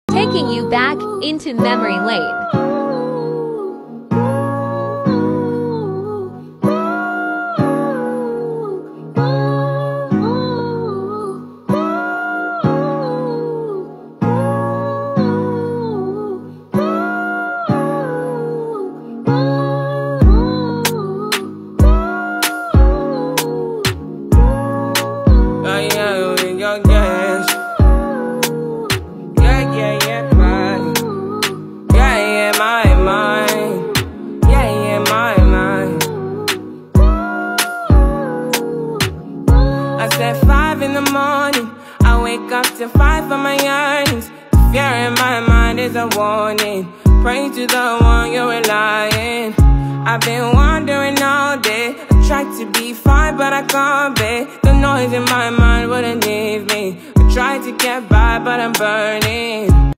taking you back into memory lane. At 5 in the morning, I wake up to fight for my yearnings. The fear in my mind is a warning. Pray to the one you're relying. I've been wandering all day. I tried to be fine, but I can't be. The noise in my mind wouldn't leave me. I tried to get by, but I'm burning.